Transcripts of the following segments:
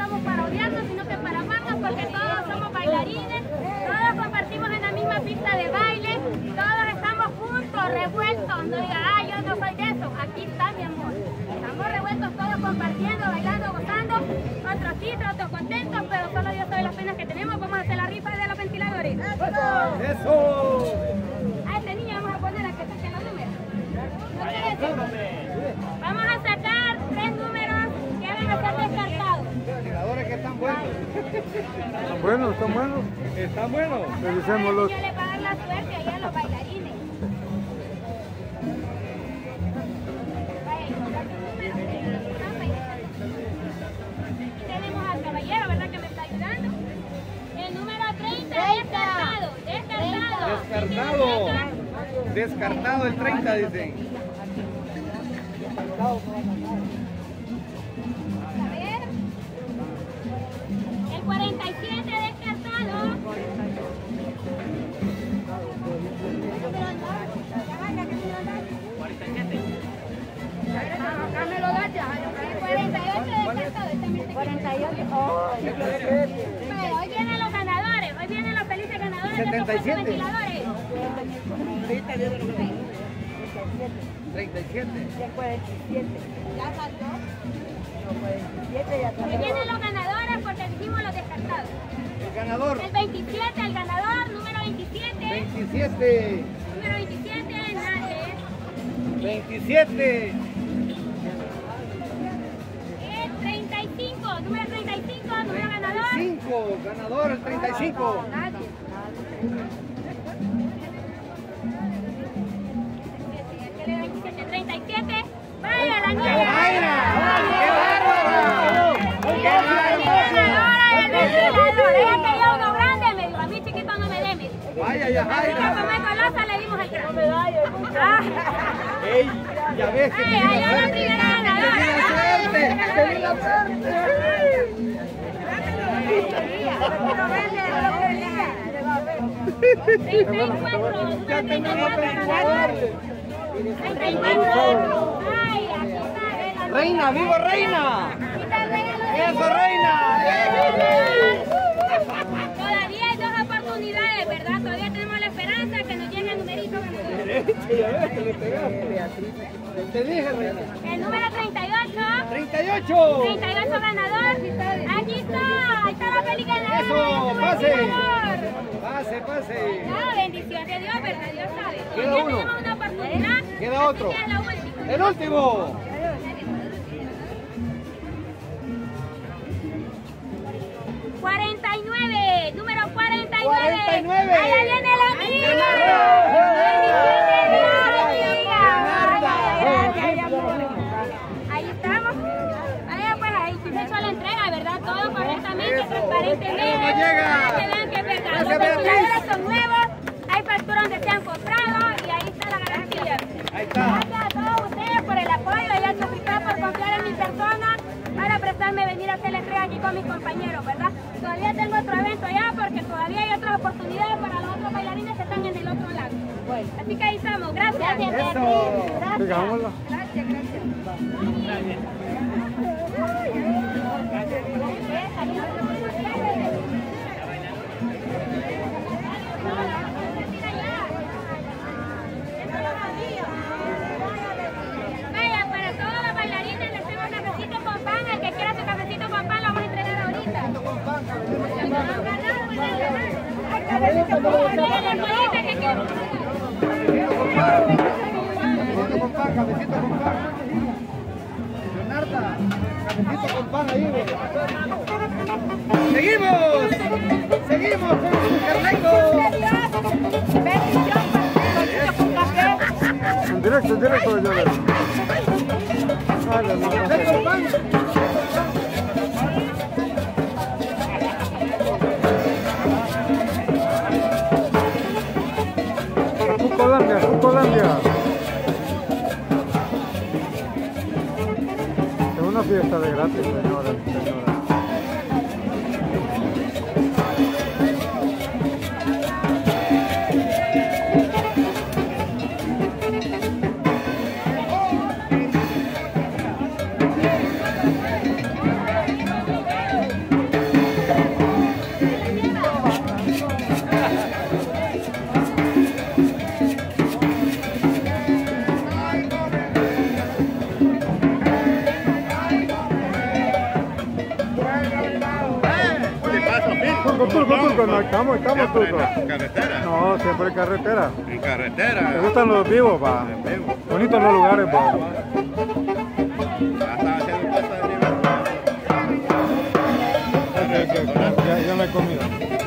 estamos para odiarnos, sino que para amarnos, porque todos somos bailarines, todos compartimos en la misma pista de baile, todos estamos juntos, revueltos. No diga, ah, yo no soy de eso. Aquí está, mi amor. Estamos revueltos todos compartiendo, bailando, gozando. Otros sí, otros contentos, pero solo Dios sabe las penas que tenemos. Vamos a hacer la rifa de los ventiladores. ¡Eso! A este niño vamos a poner a que saque los números. ¿No quiere decir? Vamos a sacar 3 números que van a ser descartados. Ventiladores que están buenos. ¿Están buenos? ¿Están buenos? ¿Están buenos? Revisémoslos. Yo le va a dar la suerte allá a los bailarines. Aquí tenemos al caballero, ¿verdad? Que me está ayudando. El número 30 descartado. Descartado. Descartado el 30, dicen. A ver. El 47 descartado. Acá me lo da ya. El 48 descartado. 48. Bueno, hoy vienen los ganadores. Hoy vienen los felices ganadores de estos 77. ventiladores. 37. Ya 47. ¿Ya salió? No, 47 ya salió. Hoy vienen los ganadores porque dijimos los descartados. El ganador. El 27, el ganador, número 27. 27. Número 27, Nájera. 27. El 35, número 35, número ganador. 5. Ganador el 35. Nadie. El 27, 37. ¡Vaya la niña! ¡Mayra! ¡Qué bárbaro! ¡Qué Ganadora del ventilador. Ella bárbaro! quería uno grande, me dijo. A mí chiquito no me dé, me dijo. Vaya, ya, Así que Jaira. como es golosa le dimos el grande. Ah. ¡Ey! Ya ves que Ay, tenía ay, la ay, suerte. primera ganadora. Tenía la suerte. Tenía la suerte. 34, Ya tenemos 34. 34. Ay, aquí está. Reina, viva reina. Aquí está el regalo de Eso, reina. Todavía hay 2 oportunidades, ¿verdad? Todavía tenemos la esperanza que nos llegue el numerito ganador. Ya ves que le pegaste. Te dije, reina. El número 38. 38. 38 ganador. Aquí está. Ahí está la peli ganadora. Eso, del pase. ventilador. Pase. Ah, bendición de Dios, ¿verdad? Dios sabe. Queda Ya uno. tenemos una oportunidad. Queda otro. Así que es la última. El último. 49, número 49. 49. Allá viene la amiga. Bendición de Dios, amiga. Ahí estamos. Ahí pues ahí se ha hecho la entrega, ¿verdad? Todo correctamente, Eso. transparentemente. Eso no llega. Para que vean que es verdad. Los Gracias, Beatriz. ventiladores son nuevos. Hay facturas donde se han comprado y ahí está la garantía. Ahí está. Gracias a todos ustedes por el apoyo y a Chapitá por confiar en mi persona para prestarme venir a hacer la entrega aquí con mis compañeros, ¿verdad? Todavía tengo otro evento allá porque todavía hay otras oportunidades para los otros bailarines que están en el otro lado. Bueno, así que ahí estamos. Gracias. Eso. Sigámosla. Gracias. Vaya, para todos los bailarines les tengo cafecito con pan. El que quiera su cafecito con pan lo vamos a entregar ahorita. Cafecito con pan, cafecito con pan. Leonarda, cafecito con pan ahí, güey. ¡Seguimos! ¡Seguimos con Carlenco! En directo, yo le. Dale, no. ¡Café con pan! Colombia. Es una fiesta de gratis, señora. estamos Siempre tutos. en la carretera. No, siempre en carretera. En carretera. Me gustan los vivos, va. En vivo. Bonitos los lugares, va. Ya estaba haciendo pasta de nivel. Ya no hay comida.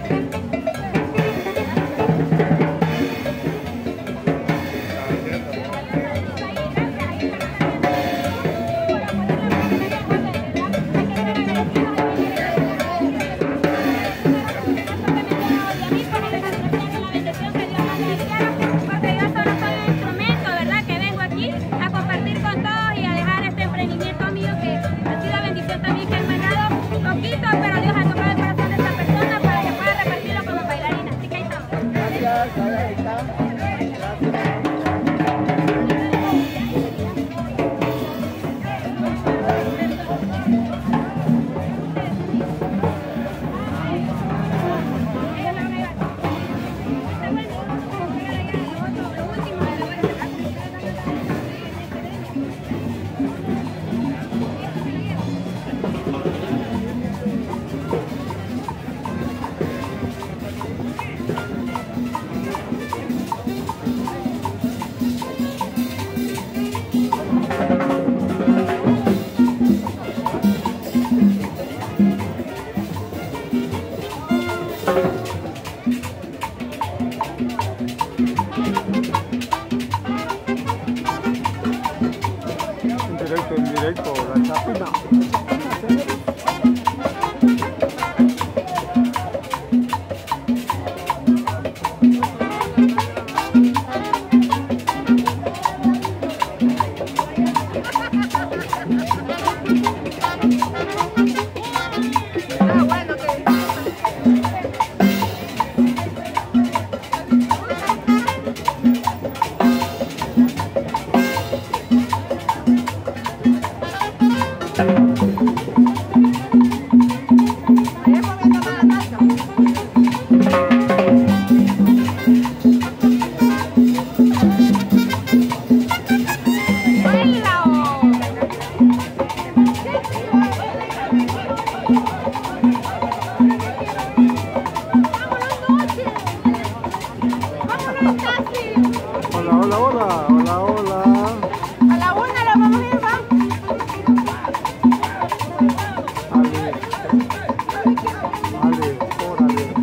Porque yo solo soy un instrumento, ¿verdad? Que vengo aquí a compartir con todos y a dejar este emprendimiento mío que ha sido bendición también, que he mandado poquito, pero Dios ha tocado el corazón de esta persona para que pueda repartirlo como bailarina. Así que ahí estamos. Gracias, ahí está. Gracias. En directo, la chapina. Hola, hola, hola, hola, hola. A la una la vamos a ir, ¿va? Ale, órale.